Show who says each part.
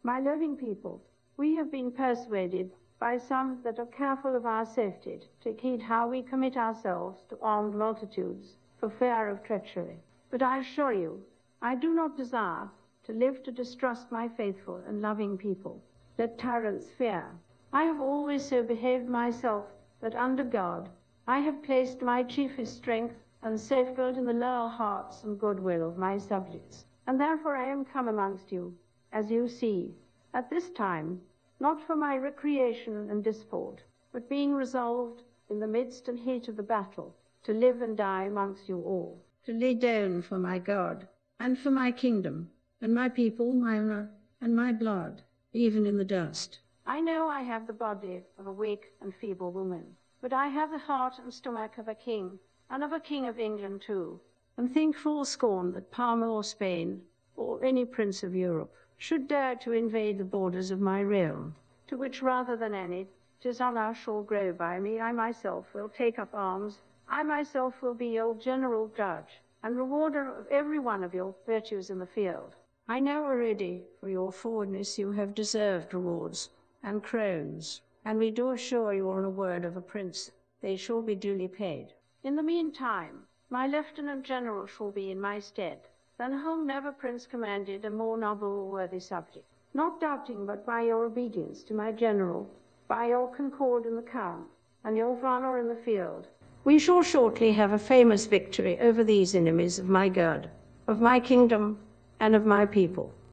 Speaker 1: My loving people, we have been persuaded by some that are careful of our safety to heed how we commit ourselves to armed multitudes for fear of treachery. But I assure you, I do not desire to live to distrust my faithful and loving people. Let tyrants fear. I have always so behaved myself that under God I have placed my chiefest strength and safeguard in the loyal hearts and goodwill of my subjects. And therefore I am come amongst you, as you see, at this time, not for my recreation and disport, but being resolved in the midst and heat of the battle, to live and die amongst you all, to lay down for my God, and for my kingdom, and my people, my honor, and my blood, even in the dust. I know I have the body of a weak and feeble woman, but I have the heart and stomach of a king, and of a king of England too, and think full scorn that Parma or Spain, or any prince of Europe, should dare to invade the borders of my realm, to which rather than any, 'tis honor shall grow by me. I myself will take up arms. I myself will be your general judge, and rewarder of every one of your virtues in the field. I know already, for your forwardness you have deserved rewards and crowns, and we do assure you on a word of a prince, they shall be duly paid. In the meantime, my lieutenant general shall be in my stead, than whom never prince commanded a more noble or worthy subject, not doubting but by your obedience to my general, by your concord in the camp, and your valor in the field, we shall shortly have a famous victory over these enemies of my God, of my kingdom, and of my people.